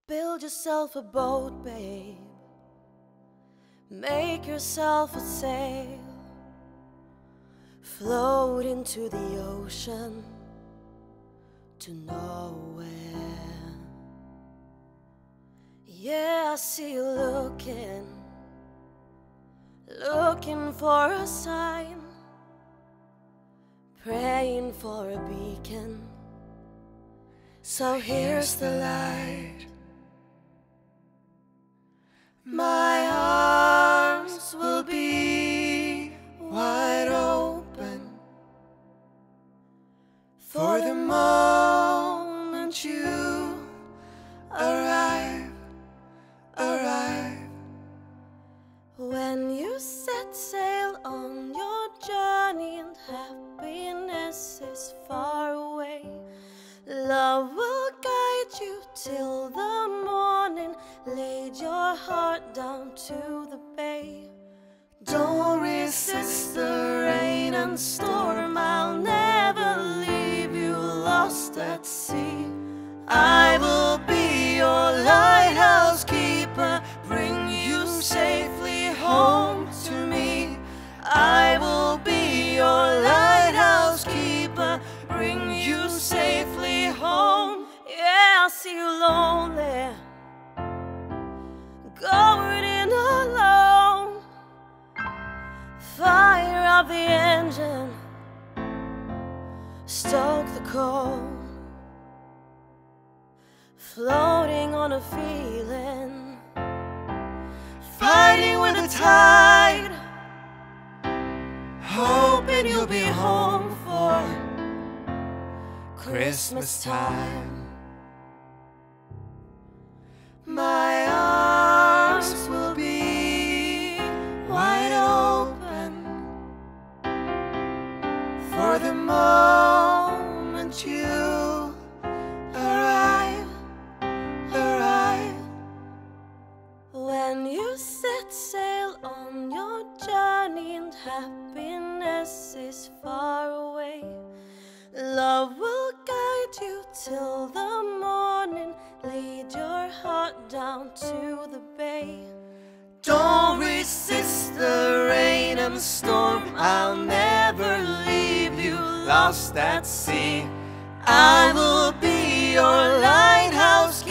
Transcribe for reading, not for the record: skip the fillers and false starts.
Build yourself a boat, babe. Make yourself a sail. Float into the ocean to nowhere. Yeah, I see you looking for a sign, praying for a beacon. So here's the light. My arms will be wide open for the moment you arrive. When you set sail on your journey and happiness is far away, love will guide you till the morning. Laid your heart down to the bay. Don't resist the rain and storm. I'll never leave you lost at sea. I will be your lighthouse keeper, bring you safely home to me. I will be your lighthouse keeper, bring you safely home. Yeah, I see you lonely, going in alone. Fire up the engine, stoke the coal. Floating on a feeling, fighting with the tide, hoping you'll be home for Christmas time. My arms will be wide open for the moment you arrive. When you set sail on your journey and happiness is far away, love will guide you till the morning. Lead your heart down to the bay. Don't resist the rain and storm. I'll never leave you lost at sea. I will be your lighthouse